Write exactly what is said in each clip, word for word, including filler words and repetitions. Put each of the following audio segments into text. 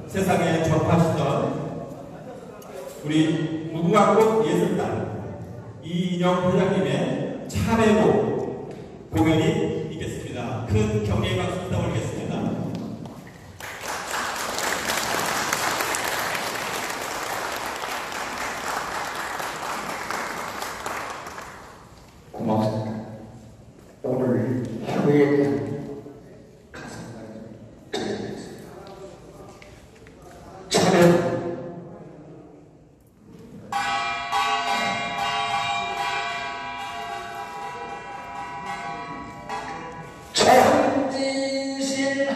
세상에 접하시던 우리 무궁화꽃 예술단 이인영 회장님의 참회곡 공연이 있겠습니다. 큰 격려의 박수 부탁드리겠습니다. 고맙습니다. 오늘 효에 대한 가사가 드리겠습니다. 참회 천진신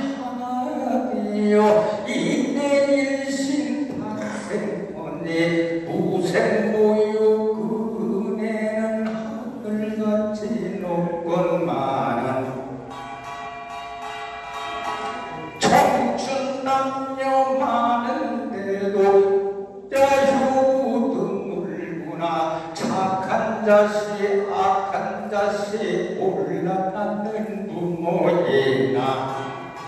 하나되어 이내일신 탄생원이 무생모유 그 은혜는 하늘같이 높건만은 청춘 남녀 많은데도 자유도 물구나 착한 자식 악한 자식 올라가는 부모이나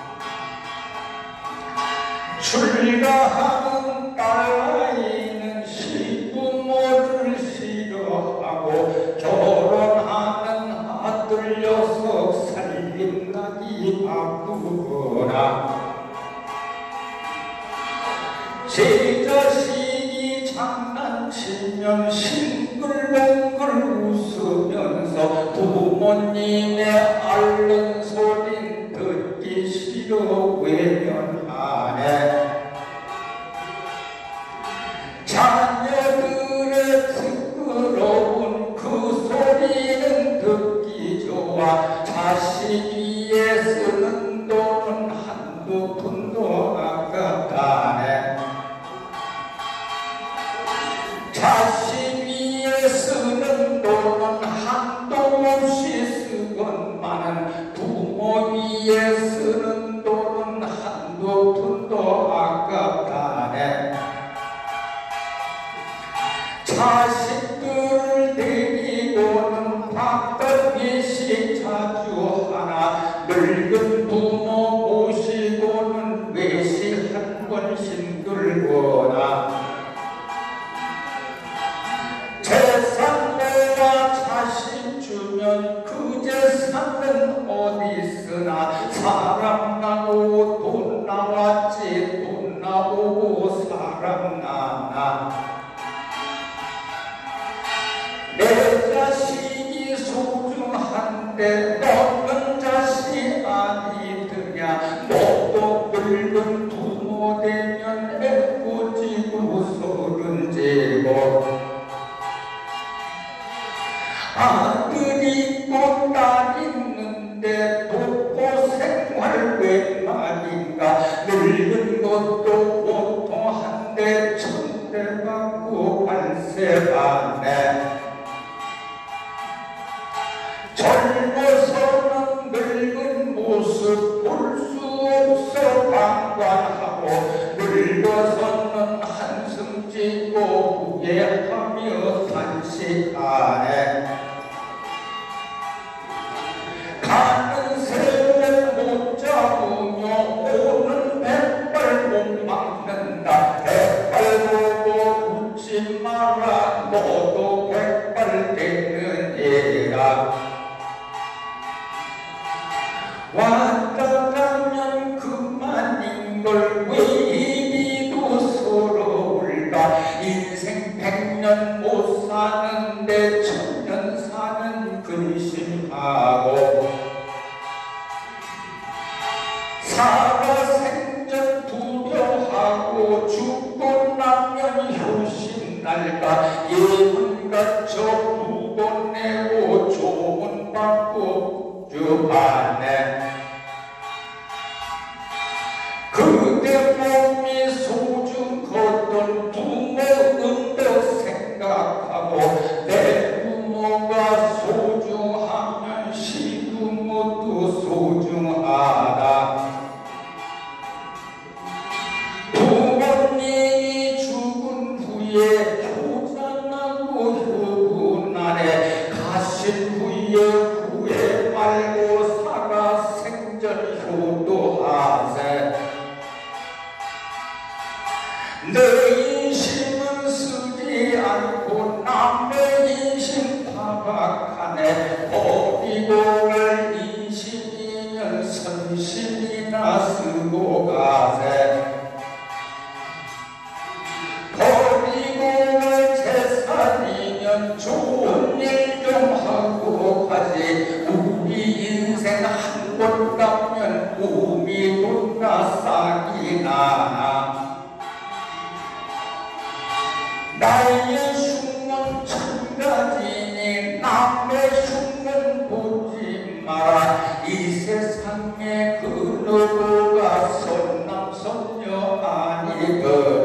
출가하는 딸아이는 시부모를 싫어하고 결혼하는 아들 녀석 살림나기 바쁘거나 제 자식이 장난치면 싱글벙글 웃으면서 부모님의 앓는 소린 듣기 싫어 외면하네. 자녀들의 시끄러운 그 소리는 듣기 좋아. 자식 위에 쓰는 돈은 한두 푼도 아깝다네. 자식 위에 쓰는 돈은 한도 없이 쓰건만은 부모 위에 쓰는 돈은 한두 푼도 아깝다네. 자식들을 데리고는 바깥 외식 자주 하나. 늙은 부모 모시고는 외식 한 번 힘들거나. 재산 모아 자식 주면 그 재산은 어디 쓰나. 사람 나오고 돈 나왔지 돈 나오고 사람 나나. 내 자식이 소중한데 너는 자식 아니더냐. 너도 늙은 부모 되면 애꿎지고 서른지고. 아들 있고 딸 있는데 돕고 생활 웬 말인가. 늙은 것도 보통한데 천대 받고 관세 받네. 젊어서는 늙은 모습 볼 수 없어 방관하고. 늙어서는 한숨 짓고 후회하며 단식하네. 가는 새를 못 잡으며 오는 백발 못 막는다. 백발 보고 웃지 마라. 너도 백발 되느니라. 왔다 가면 그만인걸 왜 이리도 서러울까. 인생 백년 못 사는데 천년 사는 근심하고. 살아생전 두려하고 죽고 나면 효심날까. 예문 갖춰 무건 내고 조문 받고 주하네. 그대 몸이 소중하던 부모 은덕 생각하고. 내 부모가 소중하면 시부모도 소중하다. 부모님이 죽은 후에 효자나고 효분하네. 가신 후에 후회 말고 살아 생전 효도하세. 내 인심은 쓰지 않고 남의 인심 타박하네. 버리고 갈 인심이면 선심이나 쓰고 가세. 버리고 갈 재산이면 좋은 일 좀 하고 가지. 우리 인생 한 번 가면 꿈이 돈나 싹이나. 나의 흉은 천가지니 남의 흉은 보지 마라. 이 세상에 그 누구가 선남선녀 아니거든.